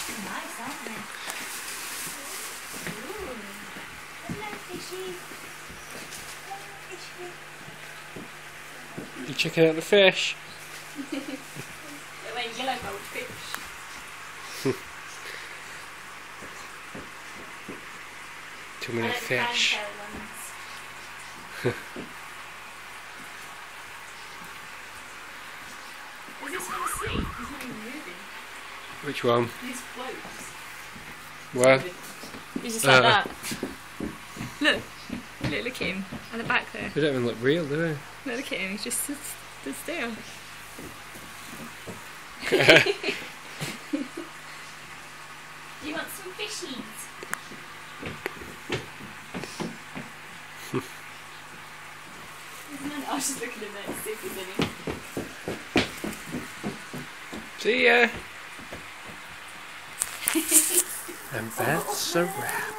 Nice, aren't they? Ooh. Hello, fishy. Hello, fishy. You checking out the fish? They're yellow goldfish. Too many fish. Is this one asleep? He's not even moving. Which one? These floats. Where? He's just like that. Look. Look at him. At the back there. They don't even look real, do they? Look at him. He just stood still. Do you want some fishies? I was just looking at that to see if there's any. See ya! And that's a wrap.